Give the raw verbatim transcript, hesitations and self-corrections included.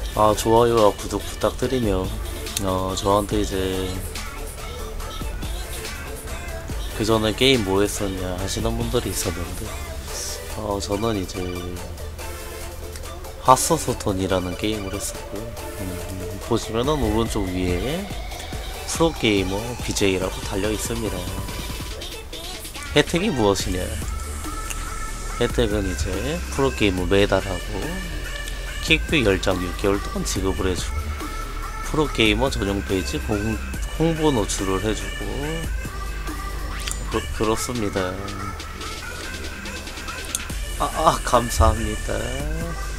아, 좋아요와 구독 부탁드리며, 어, 저한테 이제, 그 전에 게임 뭐 했었냐 하시는 분들이 있었는데, 어, 저는 이제, 하스스톤이라는 게임을 했었고요. 음, 보시면은 오른쪽 위에 프로게이머 비제이라고 달려 있습니다. 혜택이 무엇이냐? 혜택은 이제 프로게이머 매달하고, 킥뷰 열 장 육 개월 동안 지급을 해주고, 프로게이머 전용 페이지 공, 홍보 노출을 해주고, 그, 그렇습니다. 아, 아 감사합니다.